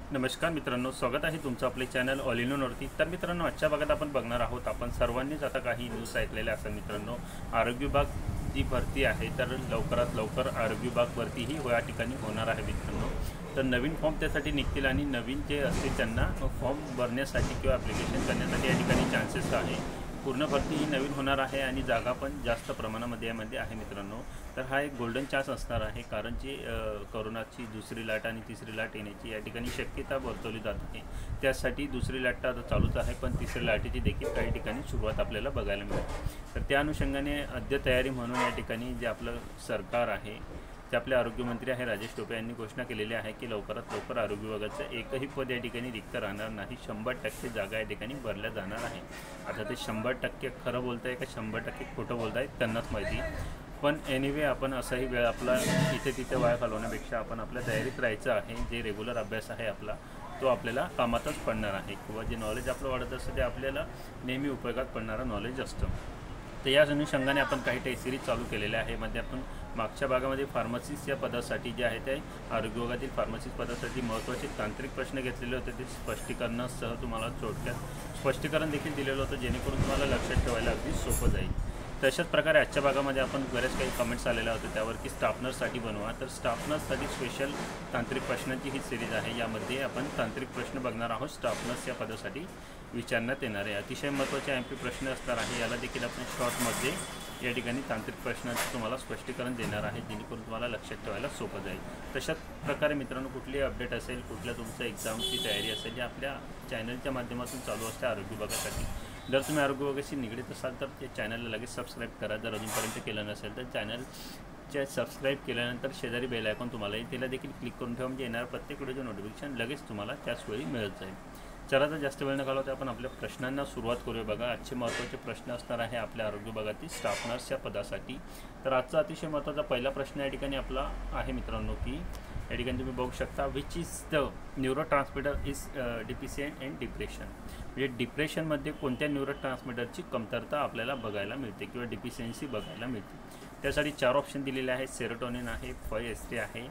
नमस्कार मित्रांनो, स्वागत आहे तुमचं आपले चॅनल ऑल इन वरती। तर मित्रांनो, आजच्या भागात आपण बघणार आहोत, आपण सर्वांनीच आता काही न्यूज ऐकलेल्या असतात मित्रांनो। आरोग्य विभाग जी भरती आहे, तर लवकरात लवकर आरोग्य विभाग भरतीही या ठिकाणी होणार आहे मित्रांनो। तर नवीन फॉर्म त्यासाठी निघतील आणि नवीन जे असतील त्यांना फॉर्म भरण्यासाठी किंवा ॲप्लिकेशन करण्यासाठी या ठिकाणी चान्सेस आहे। पूर्ण भरती ही नवीन होणार आहे आणि जागा पण जास्त प्रमाणामध्ये यामध्ये आहे मित्रांनो। तर हा एक गोल्डन चान्स असणार आहे, कारण जी कोरोनाची दुसरी लाट आणि तिसरी लाट येण्याची या ठिकाणी शक्यता वर्तवली जात आहे। त्यासाठी दुसरी लाट तर आता चालूच आहे, पण तिसरी लाटेची देखील काही ठिकाणी सुरुवात आपल्याला बघायला मिळते। तर त्या अनुषंगाने अद्य तयारी म्हणून या ठिकाणी जे आपलं सरकार आहे, ते आपले आरोग्यमंत्री आहे राजेश टोपे यांनी घोषणा केलेली आहे की लवकरात लवकर आरोग्य विभागाचं एकही पद या ठिकाणी रिक्त राहणार नाही। 100% जागा या ठिकाणी भरल्या जाणार आहे। आता ते 100% खरं बोलत आहे का 100% खोटं बोलत आहे त्यांनाच माहिती, पण एनिवे आपण असाही वेळ आपला इथे तिथे वाया घालवण्यापेक्षा आपण आपल्या तयारीत राहायचं आहे। जे रेग्युलर अभ्यास आहे आपला, तो आपल्याला कामातच पडणार आहे, किंवा जे नॉलेज आपलं वाढत असतं ते आपल्याला नेहमी उपयोगात पडणारं नॉलेज असतं। तर या अनुषंगाने आपण काही टेस्ट सिरीज चालू केलेल्या आहे। मध्ये आपण मागच्या भागामध्ये फार्मसिस्ट या पदासाठी जे आहे ते आरोग्य विभागातील फार्मसिस्ट पदासाठी महत्त्वाचे तांत्रिक प्रश्न घेतलेले होते, ते स्पष्टीकरणासह तुम्हाला थोडक्यात स्पष्टीकरण देखील दिलेलं होतं, जेणेकरून तुम्हाला लक्षात ठेवायला अगदी सोपं जाईल। तशाच प्रकारे आजच्या भागामध्ये आपण बरेच काही कमेंट्स आलेले होते त्यावर की स्टाफ नर्ससाठी बनवा। तर स्टाफ नर्ससाठी स्पेशल तांत्रिक प्रश्नांची ही सिरीज आहे। यामध्ये आपण तांत्रिक प्रश्न बघणार आहोत स्टाफ नर्स या पदासाठी विचारण्यात येणारे अतिशय महत्त्वाचे MP प्रश्न असणार आहे। याला देखील आपण शॉर्टमध्ये या ठिकाणी तांत्रिक प्रश्नांचं तुम्हाला स्पष्टीकरण देणार आहे, जेणेकरून तुम्हाला लक्षात ठेवायला सोपं जाईल। तशाच प्रकारे मित्रांनो, कुठलीही अपडेट असेल, कुठल्या तुमचं एक्झामची तयारी असेल, जी आपल्या चॅनलच्या माध्यमातून चालू असते आरोग्य विभागासाठी। जर तुम्ही आरोग्य विभागाशी निगडीत असाल तर ते चॅनलला लगेच सबस्क्राईब करा। जर अजूनपर्यंत केलं नसेल तर चॅनलच्या सबस्क्राईब केल्यानंतर शेजारी बेल आयकॉन तुम्हाला येईल, त्याला देखील क्लिक करून ठेवा, म्हणजे येणाऱ्या प्रत्येक व्हिडिओचं नोटिफिकेशन लगेच तुम्हाला त्याच वेळी मिळत जाईल। चला तर जास्त वेळ न घालवता आपण आपल्या प्रश्नांना सुरुवात करूया। बघा, आजचे महत्त्वाचे प्रश्न असणार आहे आपल्या आरोग्य विभागातील स्टाफ नर्सच्या पदासाठी। तर आजचा अतिशय महत्त्वाचा पहिला प्रश्न या ठिकाणी आपला आहे मित्रांनो, की या ठिकाणी तुम्ही बघू शकता, which is the neurotransmitter is deficient in depression. म्हणजे डिप्रेशनमध्ये कोणत्या न्यूरो ट्रान्समिटरची कमतरता आपल्याला बघायला मिळते किंवा डिफिशियन्सी बघायला मिळते। त्यासाठी 4 ऑप्शन दिलेले आहेत। सेरोटोनिन आहे, 5-HT आहे,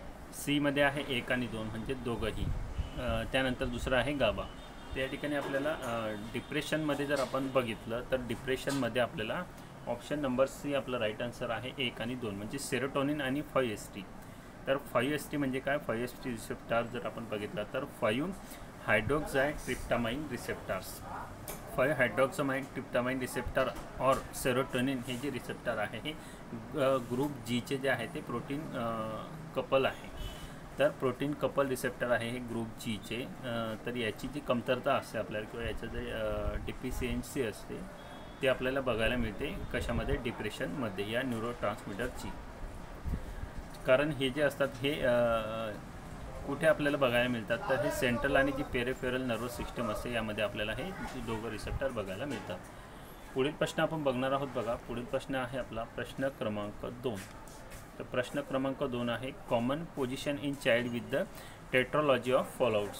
सी मध्ये आहे 1 आणि 2 म्हणजे दोघंही, त्यानंतर दुसरं आहे गाबा। तर या ठिकाणी आपल्याला डिप्रेशनमध्ये जर आपण बघितलं तर डिप्रेशनमध्ये आपल्याला ऑप्शन नंबर सी आपलं राईट आन्सर आहे, 1 आणि 2 म्हणजे सेरोटोनिन आणि 5-HT। तर 5-HT म्हणजे काय, 5-HT रिसेप्टार जर आपण बघितलं तर 5 hydroxytryptamine receptors, 5 hydroxamine tryptamine receptor और सेरोटोनिन हे जे रिसेप्टर आहे हे ग्रुप जीचे जे आहे ते प्रोटीन कपल आहे। तर प्रोटीन कपल रिसेप्टर आहे हे ग्रुप जीचे। तर याची जी कमतरता असते आपल्याला किंवा याचं जे डिफिशियन्सी असते ते आपल्याला बघायला मिळते कशामध्ये, डिप्रेशनमध्ये या न्यूरो ट्रान्समिटरची। कारण हे जे असतात हे कुठे आपल्याला बघायला मिळतात, तर हे सेंट्रल आणि जी पेरिफेरल नर्वस सिस्टम असते यामध्ये आपल्याला हे दोघं रिसेप्टर बघायला मिळतात। पुढील प्रश्न आपण बघणार आहोत। बघा, पुढील प्रश्न आहे आपला प्रश्न क्रमांक 2। तर प्रश्न क्रमांक 2 आहे, common position in child with the tetralogy of fallouts.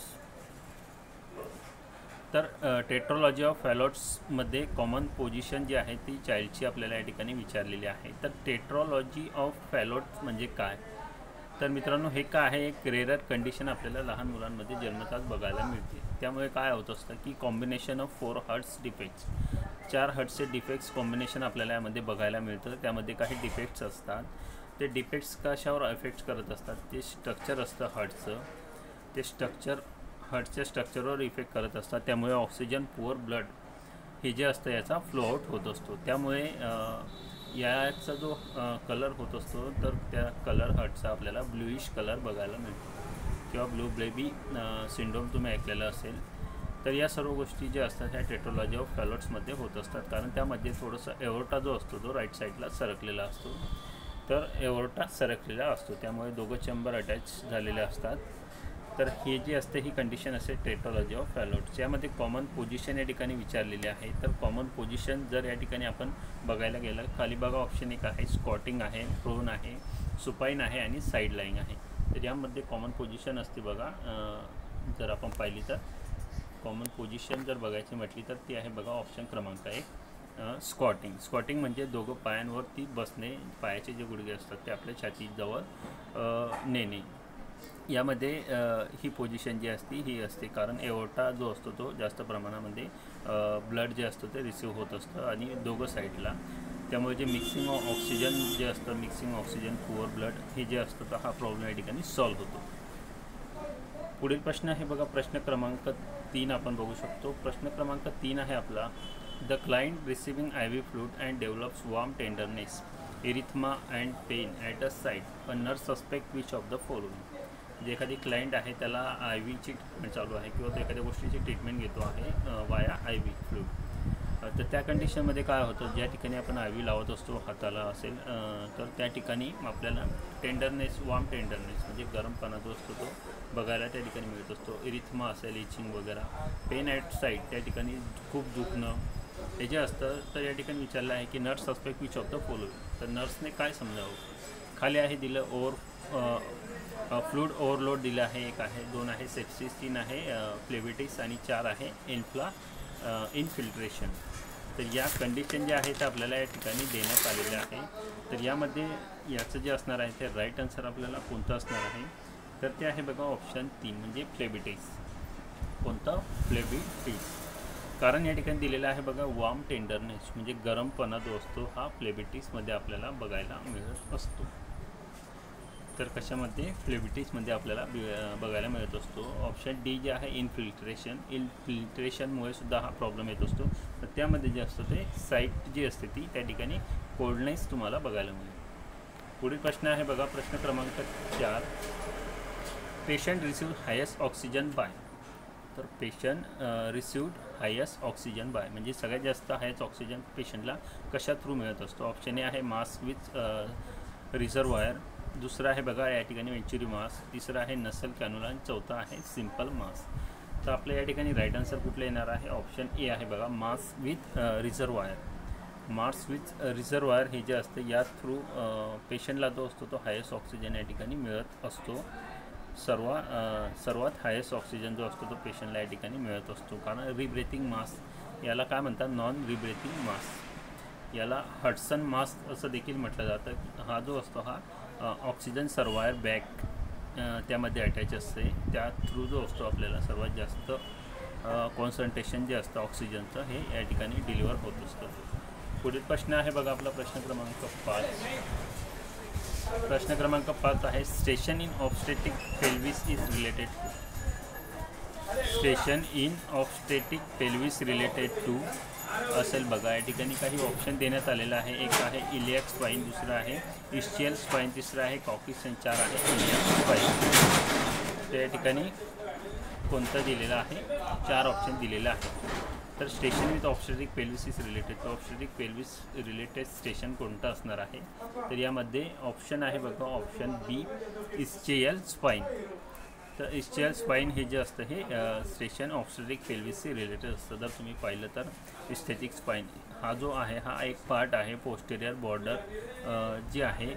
तर टेट्रोलॉजी ऑफ फॉलोआउट्समध्ये कॉमन पोझिशन जी आहे ती चाइल्डची आपल्याला या ठिकाणी विचारलेली आहे। तर टेट्रोलॉजी ऑफ फॉलोआउट्स म्हणजे काय, तर मित्रांनो हे काय आहे, एक रेअर कंडिशन आपल्याला लहान मुलांमध्ये जन्मताच बघायला मिळते। त्यामुळे काय होत असतं की कॉम्बिनेशन ऑफ 4 हर्ट्स डिफेक्ट्स, 4 हर्ट्सचे डिफेक्ट्स कॉम्बिनेशन आपल्याला यामध्ये बघायला मिळतं। त्यामध्ये काही डिफेक्ट्स असतात, ते डिफेक्ट्स कशावर इफेक्ट करत असतात, ते स्ट्रक्चर असतं हर्ट्सचं, ते स्ट्रक्चर हर्ट्सच्या स्ट्रक्चरवर इफेक्ट करत असतात। त्यामुळे ऑक्सिजन पुअर ब्लड हे जे असतं याचा फ्लो आउट होत असतो। त्यामुळे याचा जो कलर होत असतो तर त्या कलर हर्टचा आपल्याला ब्लूइश कलर बघायला मिळतो, किंवा ब्लू बेबी सिंड्रोम तुम्ही ऐकलेला असेल। तर या सर्व गोष्टी ज्या असतात ह्या टेट्रोलॉजी ऑफ फॉलोआउट्समध्ये होत असतात, कारण त्यामध्ये थोडंसं एओर्टा जो असतो तो राईट साईडला सरकलेला असतो। तर एओर्टा सरकलेला असतो, त्यामुळे दोघं चेंबर अटॅच झालेले असतात। तर हे जे असते ही कंडिशन असते टेट्रोलॉजी ऑफ फॉलोआउट्स। यामध्ये कॉमन पोझिशन या ठिकाणी विचारलेली आहे। तर कॉमन पोझिशन जर या ठिकाणी आपण बघायला गेलं, खाली बघा ऑप्शन 1 आहे, स्क्वॉटिंग आहे, प्रोन आहे, सुपाईन आहे आणि साईड लाईंग आहे। तर यामध्ये कॉमन पोझिशन असते बघा, जर आपण पाहिली तर कॉमन पोझिशन जर बघायची म्हटली तर ती आहे बघा ऑप्शन क्रमांक 1 स्क्वॉटिंग। स्क्वॉटिंग म्हणजे दोघं पायांवरती बसणे, पायाचे जे गुडघे असतात ते आपल्या छातीजवळ नेणे। यामध्ये ही पोझिशन जी असते ही असते, कारण एओर्टा जो असतो तो जास्त प्रमाणामध्ये ब्लड जे असतं ते रिसीव होत असतं आणि दोघं साईडला, त्यामुळे जे मिक्सिंग ऑक्सिजन जे असतं, मिक्सिंग ऑक्सिजन पुअर ब्लड हे जे असतं तर हा प्रॉब्लेम या ठिकाणी सॉल्व्ह होतो. पुढील प्रश्न आहे बघा, प्रश्न क्रमांक 3 आपण बघू शकतो. प्रश्न क्रमांक 3 आहे आपला, the client receiving IV fluid and develops warm tenderness, erythema and pain at a site, पण nurse suspect which of the following. जे एखादी क्लायंट आहे त्याला IV ची ट्रीटमेंट चालू आहे किंवा तो एखाद्या गोष्टीची ट्रीटमेंट घेतो आहे वाया IV फ्लूइड, तर त्या कंडिशनमध्ये काय होतं, ज्या ठिकाणी आपण IV लावत असतो हाताला असेल तर त्या ठिकाणी आपल्याला टेंडरनेस, वॉर्म टेंडरनेस म्हणजे गरमपणा जो असतो तो बघायला त्या ठिकाणी मिळत असतो. इरिथमा असेल, इचिंग वगैरे, पेन ॲट साईट त्या ठिकाणी खूप दुखणं हे जे असतं. तर या ठिकाणी विचारलं आहे की nurse suspect which of the following, तर नर्सने काय समजावं. खाली आहे दिलं फ्लूइड ओव्हरलोड दिलं आहे, 1 आहे, 2 आहे सेप्सिस, 3 आहे फ्लेबिटिस आणि 4 आहे इन्फिल्ट्रेशन. तर या कंडिशन ज्या आहेत आपल्याला या ठिकाणी देण्यात आलेल्या आहे. तर यामध्ये याचं जे असणार आहे ते राईट आन्सर आपल्याला कोणतं असणार आहे, तर ते आहे बघा ऑप्शन 3 म्हणजे फ्लेबिटिस. कोणतं? फ्लेबिटिस. कारण या ठिकाणी दिलेलं आहे बघा वॉर्म टेंडरनेस म्हणजे गरमपणा जो असतो हा फ्लेबिटिसमध्ये आपल्याला बघायला मिळत असतो. तर कशामध्ये? फ्लेबिटिसमध्ये आपल्याला बघायला मिळत असतो. ऑप्शन डी जे आहे इन्फिल्ट्रेशनमुळे सुद्धा हा प्रॉब्लेम येत असतो. तर त्यामध्ये जे असतं ते साईट जी असते ती त्या ठिकाणी कोल्डनेस तुम्हाला बघायला मिळेल. पुढील प्रश्न आहे बघा, प्रश्न क्रमांक 4, patient receive highest oxygen by. तर patient received highest oxygen by म्हणजे सगळ्यात जास्त हायेस्ट ऑक्सिजन पेशंटला कशा थ्रू मिळत असतो. ऑप्शन ए आहे मास्क विथ रिझर्वायर, दुसरा आहे बघा या ठिकाणी वेंच्युरी मास्क, तिसरा आहे नसल कॅन्युला आणि चौथा आहे सिम्पल मास्क. तर आपल्या या ठिकाणी राईट आन्सर कुठलं येणार आहे, ऑप्शन ए आहे बघा mask with reservoir. Mask with reservoir हे जे असतं या थ्रू पेशंटला जो असतो तो हायेस्ट ऑक्सिजन या ठिकाणी मिळत असतो. सर्वात हायेस्ट ऑक्सिजन जो असतो तो पेशंटला या ठिकाणी मिळत असतो. कारण रिब्रेथिंग मास्क याला काय म्हणतात, नॉन रिब्रेथिंग मास्क, याला हडसन मास्क असं देखील म्हटलं जातं. हा जो असतो हा ऑक्सिजन सर्वायर बॅग त्यामध्ये अटॅच असते, त्या थ्रू जो असतो आपल्याला सर्वात जास्त कॉन्सन्ट्रेशन जे असतं ऑक्सिजनचं हे या ठिकाणी डिलिव्हर होत असतं. पुढील प्रश्न आहे बघा आपला प्रश्न क्रमांक 5. प्रश्न क्रमांक 5 आहे, station in obstetric pelvis is related to. Station in obstetric pelvis related to असेल बघा. या ठिकाणी काही ऑप्शन देण्यात आलेलं आहे. 1 आहे इलियाक स्पाईन, दुसरं आहे इस्चियल स्पाईन, तिसरं आहे कॉकिस आणि 4 आहे इलियाक स्पाईन. तर या ठिकाणी कोणतं दिलेलं आहे, 4 ऑप्शन दिलेलं आहे. तर station with obstetric pelvis is related to, obstetric pelvis related station कोणतं असणार आहे. तर यामध्ये ऑप्शन आहे बघा ऑप्शन बी इस्चियल स्पाईन. तर इस्चियल स्पाईन हे जे असतं हे स्टेशन ऑब्स्टेटिक पेल्विसशी रिलेटेड असतं. जर तुम्ही पाहिलं तर इस्थेटिक स्पाईन हा जो आहे हा एक पार्ट आहे पोस्टेरियर बॉर्डर जी आहे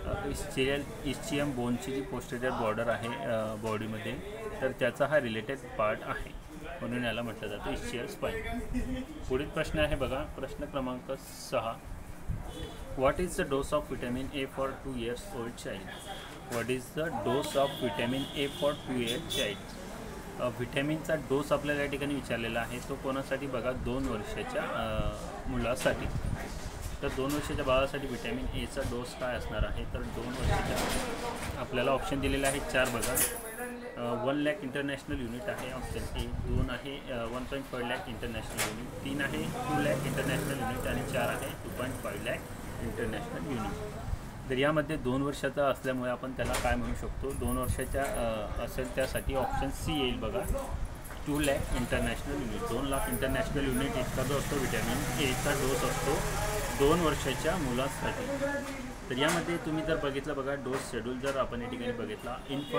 इस्चियम बोनची जी पोस्टेरियर बॉर्डर आहे बॉडीमध्ये, तर त्याचा हा रिलेटेड पार्ट आहे, म्हणून याला म्हटलं जातं इस्चियल स्पाईन. पुढील प्रश्न आहे बघा प्रश्न क्रमांक 6. What is the dose of vitamin A for 2 years old child. What is the dose of vitamin A for 2 years child. व्हिटॅमिनचा डोस आपल्याला या ठिकाणी विचारलेला आहे. तो कोणासाठी बघा, 2 वर्षाच्या मुलासाठी. तर 2 वर्षाच्या बाळासाठी विटॅमिन एचा डोस काय असणार आहे, तर 2 वर्षाच्या आपल्याला ऑप्शन दिलेले आहेत 4 बघा. 1 लाख इंटरनॅशनल युनिट आहे ऑप्शन ए, 2 आहे 1.5 लाख इंटरनॅशनल युनिट, 3 आहे 2 लाख इंटरनॅशनल युनिट आणि 4 आहे 2.5 लाख इंटरनॅशनल युनिट. तर यामध्ये 2 वर्षाचा असल्यामुळे आपण त्याला काय म्हणू शकतो, 2 वर्षाच्या असेल त्यासाठी ऑप्शन सी येईल बघा 2 lakh international unit. 2 lakh international unit इतका जो असतो विटॅमिन एचा डोस असतो 2 वर्षाच्या मुलांसाठी. तर यामध्ये तुम्ही जर बघितलं बघा डोस शेड्यूल जर आपण या ठिकाणी बघितला,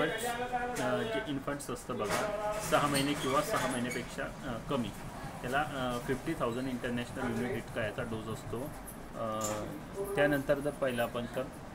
जे इन्फंट्स असतं बघा 6 महिने किंवा 6 महिन्यापेक्षा कमी, त्याला 50,000 इंटरनॅशनल युनिट इतका याचा डोस असतो. त्यानंतर जर पाहिलं आपण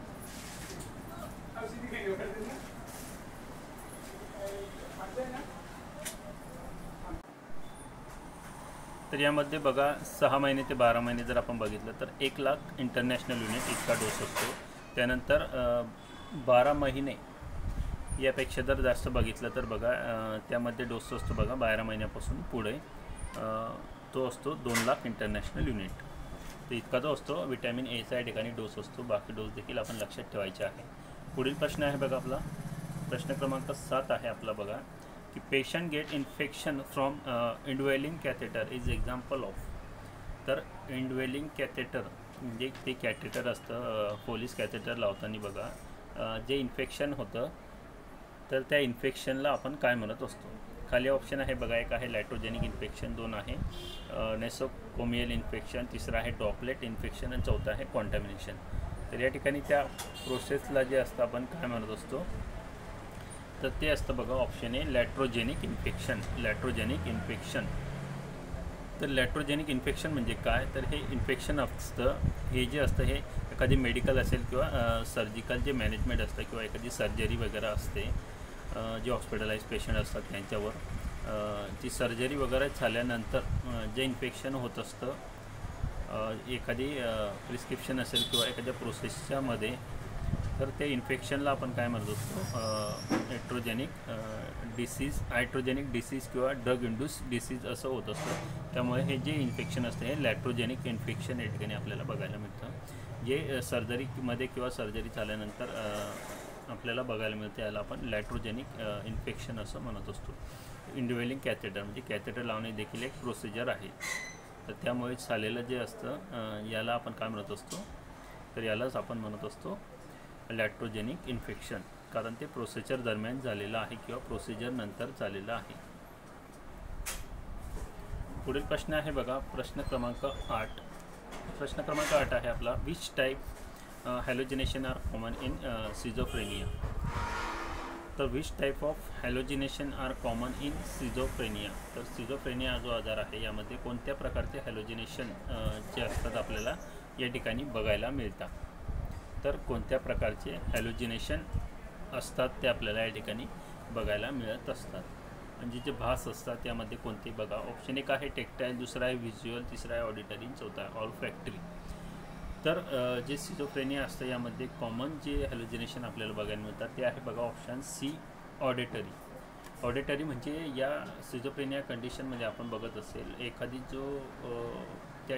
तर यामध्ये बघा 6 महिने ते 12 महिने जर आपण बघितलं तर 1 लाख इंटरनॅशनल युनिट इतका डोस असतो. त्यानंतर 12 महिने यापेक्षा जर जास्त बघितलं तर बघा त्यामध्ये डोस असतो बघा 12 महिन्यापासून पुढे तो असतो 2 लाख इंटरनॅशनल युनिट. तर इतका जो असतो विटॅमिन एचा या ठिकाणी डोस असतो. बाकी डोस देखील आपण लक्षात ठेवायचे आहे. पुढील प्रश्न आहे बघा आपला प्रश्न क्रमांक 7 आहे आपला बघा की patient get infection from indwelling catheter is example of. तर इंडवेलिंग कॅथेटर म्हणजे ते कॅथेटर असतं पोलीस कॅथेटर लावताना बघा जे इन्फेक्शन होतं तर त्या इन्फेक्शनला आपण काय म्हणत असतो. खाली ऑप्शन आहे बघा. एक आहे लॅट्रोजेनिक इन्फेक्शन, 2 आहे नेसोकोमियल इन्फेक्शन, 3 आहे ड्रॉपलेट इन्फेक्शन आणि 4 आहे कॉन्टॅमिनेशन. तर या ठिकाणी त्या प्रोसेसला जे असतं आपण काय म्हणत असतो तर ते असतं बघा ऑप्शन आहे लॅट्रोजेनिक इन्फेक्शन. लॅट्रोजेनिक इन्फेक्शन. तर लॅट्रोजेनिक इन्फेक्शन म्हणजे काय तर हे इन्फेक्शन असतं हे जे असतं हे एखादी मेडिकल असेल किंवा सर्जिकल जे मॅनेजमेंट असतं किंवा एखादी सर्जरी वगैरे असते जे हॉस्पिटलाइज पेशंट असतात त्यांच्यावर ती सर्जरी वगैरे झाल्यानंतर जे इन्फेक्शन होत असतं एखादी प्रिस्क्रिप्शन असेल किंवा एखाद्या प्रोसेसच्यामध्ये तर ते इन्फेक्शनला आपण काय म्हणत असतो हायड्रोजेनिक डिसीज किंवा ड्रग इंड्यूस डिसीज असं होत असतं. त्यामुळे हे जे इन्फेक्शन असतं हे लॅट्रोजेनिक इन्फेक्शन या ठिकाणी आपल्याला बघायला मिळतं. जे सर्जरीमध्ये किंवा सर्जरी झाल्यानंतर आपल्याला बघायला मिळते याला आपण लॅट्रोजेनिक इन्फेक्शन असं म्हणत असतो. इंडवेलिंग कॅथेटर म्हणजे कॅथेटर लावणे देखील एक प्रोसिजर आहे. तर त्यामुळे झालेलं जे असतं याला आपण काय म्हणत असतो तर यालाच आपण म्हणत असतो लॅट्रोजेनिक इन्फेक्शन, कारण ते प्रोसिजर दरम्यान झालेलं आहे किंवा प्रोसिजर नंतर झालेलं आहे. पुढील प्रश्न आहे बघा प्रश्न क्रमांक 8. प्रश्न क्रमांक 8 आहे आपला which type hallucination are common in schizophrenia. तर which type of hallucination are common in schizophrenia. तर सिझोफ्रेनिया जो आजार आहे यामध्ये कोणत्या प्रकारचे हॅलोजिनेशन जे असतात आपल्याला या ठिकाणी बघायला मिळतात. तर कोणत्या प्रकारचे हॅलोजिनेशन असतात ते आपल्याला या ठिकाणी बघायला मिळत असतात. म्हणजे जे भास असतात त्यामध्ये कोणते बघा. ऑप्शन 1 आहे टेक्टाईल, 2 आहे व्हिज्युअल, 3 आहे ऑडिटरी, 4 आहे ऑल्फॅक्टरी. तर जे सिझोफ्रेनिया असतं यामध्ये कॉमन जे हॅलोजिनेशन आपल्याला बघायला मिळतात ते आहे बघा ऑप्शन सी ऑडिटरी. ऑडिटरी म्हणजे या सिझोफ्रेनिया कंडिशनमध्ये आपण बघत असेल एखादी जो त्या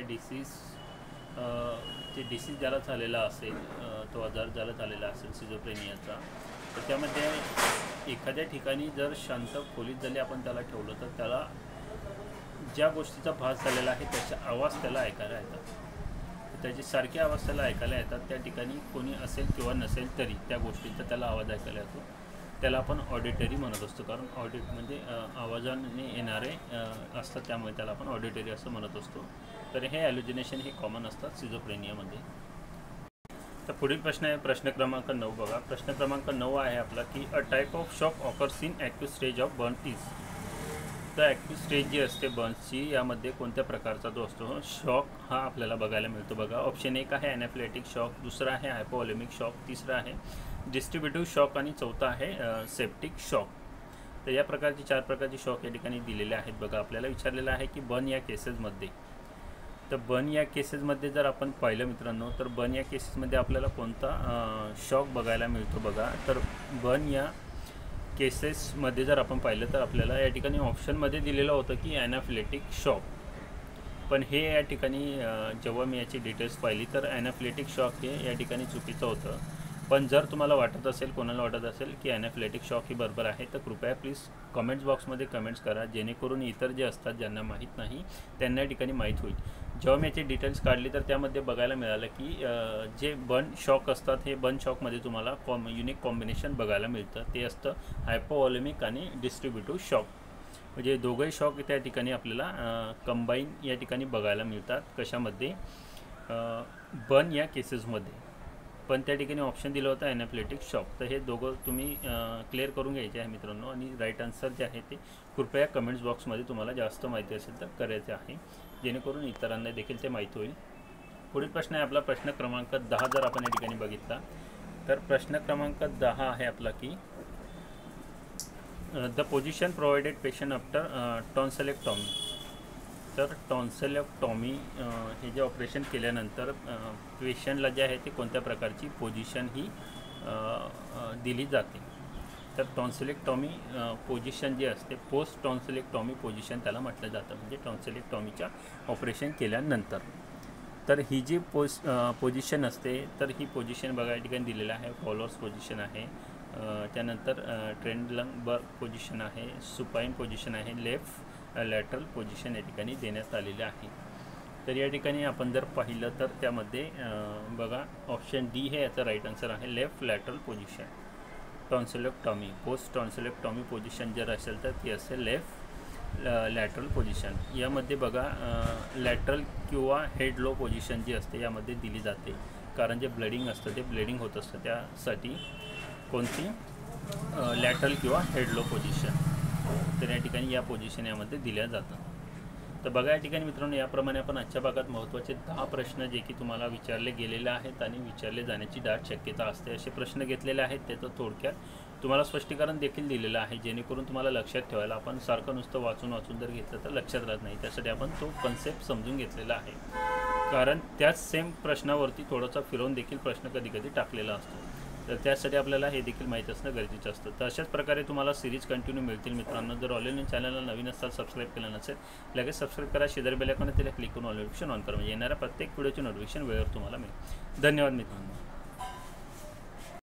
डिसीज ज्याला झालेला असेल तो आजार ज्याला झालेला असेल सिझोफ्रेनियाचा तर त्यामध्ये एखाद्या ठिकाणी जर शांत खोलीत जरी आपण त्याला ठेवलं तर त्याला ज्या गोष्टीचा भास झालेला आहे त्याचे आवाज त्याला ऐकायला येतात. त्याची सारखी आवाज त्याला ऐकायला येतात. त्या ठिकाणी कोणी असेल किंवा नसेल तरी त्या गोष्टीचा त्याला आवाज ऐकायला येतो. त्याला आपण ऑडिटरी म्हणत असतो, कारण ऑडिट म्हणजे आवाजाने येणारे असतात त्यामुळे त्याला आपण ऑडिटरी असं म्हणत असतो. तर हे हॅलोजिनेशन हे कॉमन असतात सिझोफ्रेनियामध्ये. तर पुढील प्रश्न आहे प्रश्न क्रमांक 9 बघा. प्रश्न क्रमांक 9 आहे आपला की a type of shock occurs in active stage of burn is. तर ॲक्टिव्ह स्टेज जी असते बर्न्सची यामध्ये कोणत्या प्रकारचा जो असतो शॉक हा आपल्याला बघायला मिळतो बघा. ऑप्शन 1 आहे ॲनाफ्लेटिक शॉक, 2 आहे हायपोवॉलेमिक शॉक, 3 आहे डिस्ट्रीब्युटिव्ह शॉक आणि 4 आहे सेप्टिक शॉक. तर या प्रकारचे 4 प्रकारचे शॉक या ठिकाणी दिलेले आहेत बघा. आपल्याला विचारलेलं आहे की बर्न या केसेसमध्ये. तर बर्न या केसेसमध्ये जर आपण पाहिलं मित्रांनो तर बर्न या केसेसमध्ये आपल्याला कोणता शॉक बघायला मिळतो बघा. तर बर्न या केसेसमध्ये जर आपण पाहिलं तर आपल्याला या ठिकाणी ऑप्शनमध्ये दिलेलं होतं की ॲनाफ्लेटिक शॉक, पण हे या ठिकाणी जेव्हा मी याची डिटेल्स पाहिली तर ॲनाफ्लेटिक शॉक हे या ठिकाणी चुकीचं होतं. पण जर तुम्हाला वाटत असेल कोणाला वाटत असेल की ॲनाफ्लेटिक शॉक ही बरोबर आहे तर कृपया प्लीज कमेंट्स बॉक्समध्ये कमेंट्स करा, जेणेकरून इतर जे असतात ज्यांना माहीत नाही त्यांना या ठिकाणी माहीत होईल. जेव्हा मी याची डिटेल्स काढली तर त्यामध्ये बघायला मिळालं की जे बर्न शॉक असतात हे बर्न शॉकमध्ये तुम्हाला युनिक कॉम्बिनेशन बघायला मिळतं. ते असतं हायपोवॉलेमिक आणि डिस्ट्रीब्युटिव्ह शॉक. म्हणजे दोघंही शॉक त्या ठिकाणी आपल्याला कंबाईन या ठिकाणी बघायला मिळतात. कशामध्ये बर्न या केसेसमध्ये. पण त्या ठिकाणी ऑप्शन दिलं होतं ॲनाफ्लेटिक शॉक. तर हे दोघं तुम्ही क्लिअर करून घ्यायचे आहे मित्रांनो. आणि राईट आन्सर जे आहे ते कृपया कमेंट्स बॉक्समध्ये तुम्हाला जास्त माहिती असेल तर करायचे आहे, जेणेकरून इतरांना देखील ते माहीत होईल. पुढील प्रश्न आहे आपला प्रश्न क्रमांक 10. जर आपण या ठिकाणी बघितला तर प्रश्न क्रमांक 10 आहे आपला की the position provided patient after tonsillectomy. तर टॉन्सिलेक्टॉमी हे जे ऑपरेशन केल्यानंतर पेशंटला जे आहे ते कोणत्या प्रकारची पोझिशन ही दिली जाते. तर टॉन्सिलेक्टॉमी पोझिशन जी असते पोस्ट टॉन्सिलेक्टॉमी पोझिशन त्याला म्हटलं जातं, म्हणजे टॉन्सिलेक्टॉमीच्या ऑपरेशन केल्यानंतर. तर ही जी पोझिशन असते तर ही पोझिशन बघा या ठिकाणी दिलेलं आहे. फॉलोअर्स पोझिशन आहे, त्यानंतर ट्रेंडलंबर्ग पोझिशन आहे, सुपाईन पोझिशन आहे, लेफ्ट लॅटरल पोझिशन या ठिकाणी देण्यात आलेले आहे. तर या ठिकाणी आपण जर पाहिलं तर त्यामध्ये बघा ऑप्शन डी हे याचं राईट आन्सर आहे, left lateral position. Tonsillectomy post tonsillectomy position जर असेल तर ती असेल लेफ्ट लॅटरल पोझिशन. यामध्ये बघा लॅटरल किंवा हेड लो पोझिशन जी असते यामध्ये दिली जाते, कारण जे ब्लडिंग असतं ते ब्लिडिंग होत असतं, त्यासाठी कोणती लॅटरल किंवा हेड लो पोझिशन. तर या ठिकाणी या पोझिशन यामध्ये दिल्या जातं. तर बघा या ठिकाणी मित्रांनो याप्रमाणे आपण आजच्या भागात महत्त्वाचे 10 प्रश्न जे की तुम्हाला विचारले गेलेले आहेत आणि विचारले जाण्याची दाट शक्यता असते असे प्रश्न घेतलेले आहेत. त्याचं थोडक्यात तुम्हाला स्पष्टीकरण देखील दिलेलं आहे, जेणेकरून तुम्हाला लक्षात ठेवायला. आपण सारखं नुसतं वाचून जर घेतलं तर लक्षात राहत नाही, त्यासाठी आपण तो कन्सेप्ट समजून घेतलेला आहे. कारण त्याच सेम प्रश्नावरती थोडासा फिरवून देखील प्रश्न कधी टाकलेला असतो, तर त्यासाठी आपल्याला हे देखील माहीत असणं गरजेचं असतं. तर अशाच प्रकारे तुम्हाला सिरीज कंटिन्यू मिळतील मित्रांनो. जर ऑनलाईन चॅनलला नवीन असाल, सबस्क्राईब केलं नसेल, लगेच सबस्क्राईब करा. शेजारी बेल आयकॉन त्याला क्लिक करून ऑल नोटिफिकेशन ऑन करा, म्हणजे येणाऱ्या प्रत्येक व्हिडिओची नोटिफिकेशन वेळेवर तुम्हाला मिळेल. धन्यवाद मित्रांनो.